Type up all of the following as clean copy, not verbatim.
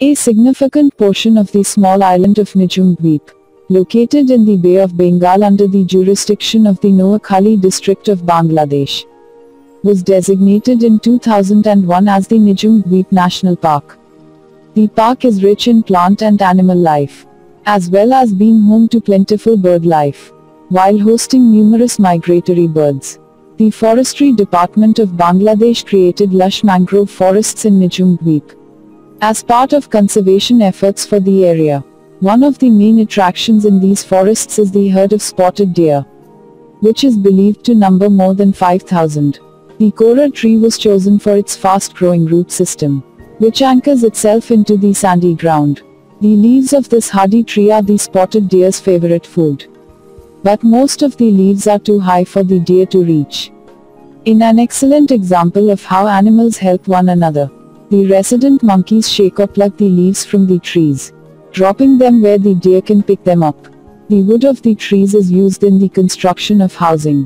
A significant portion of the small island of Nijhum Dweep, located in the Bay of Bengal under the jurisdiction of the Noakhali District of Bangladesh, was designated in 2001 as the Nijhum Dweep National Park. The park is rich in plant and animal life, as well as being home to plentiful bird life, while hosting numerous migratory birds. The Forestry Department of Bangladesh created lush mangrove forests in Nijhum Dweep as part of conservation efforts for the area. One of the main attractions in these forests is the herd of spotted deer, which is believed to number more than 5,000. The Keora tree was chosen for its fast-growing root system, which anchors itself into the sandy ground. The leaves of this hardy tree are the spotted deer's favorite food, but most of the leaves are too high for the deer to reach. In an excellent example of how animals help one another, the resident monkeys shake or pluck the leaves from the trees, dropping them where the deer can pick them up. The wood of the trees is used in the construction of housing,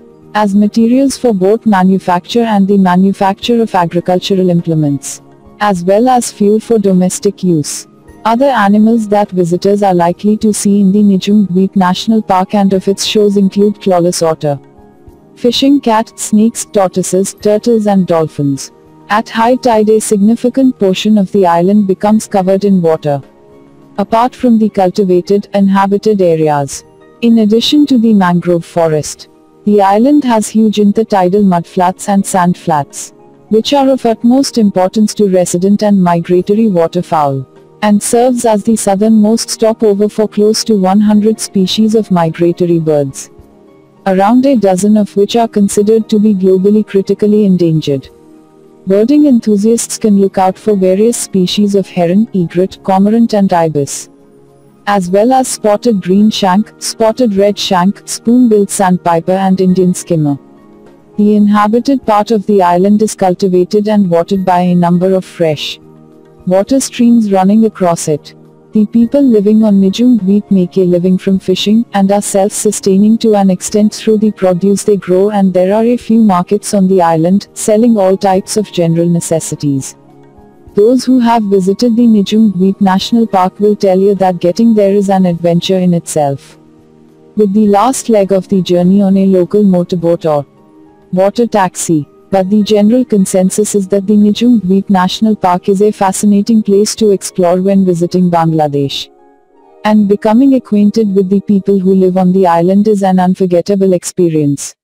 as materials for both manufacture and the manufacture of agricultural implements, as well as fuel for domestic use. Other animals that visitors are likely to see in the Nijhum Dweep National Park and of its shores include Clawless Otter, fishing cat, snakes, tortoises, turtles and dolphins. At high tide, a significant portion of the island becomes covered in water, apart from the cultivated, inhabited areas. In addition to the mangrove forest, the island has huge intertidal mudflats and sandflats, which are of utmost importance to resident and migratory waterfowl, and serves as the southernmost stopover for close to 100 species of migratory birds, around a dozen of which are considered to be globally critically endangered. Birding enthusiasts can look out for various species of heron, egret, cormorant and ibis, as well as spotted green shank, spotted red shank, spoon-billed sandpiper and Indian skimmer. The inhabited part of the island is cultivated and watered by a number of fresh water streams running across it. The people living on Nijhum Dweep make a living from fishing, and are self-sustaining to an extent through the produce they grow, and there are a few markets on the island, selling all types of general necessities. Those who have visited the Nijhum Dweep National Park will tell you that getting there is an adventure in itself, with the last leg of the journey on a local motorboat or water taxi. But the general consensus is that the Nijhum Dweep National Park is a fascinating place to explore when visiting Bangladesh, and becoming acquainted with the people who live on the island is an unforgettable experience.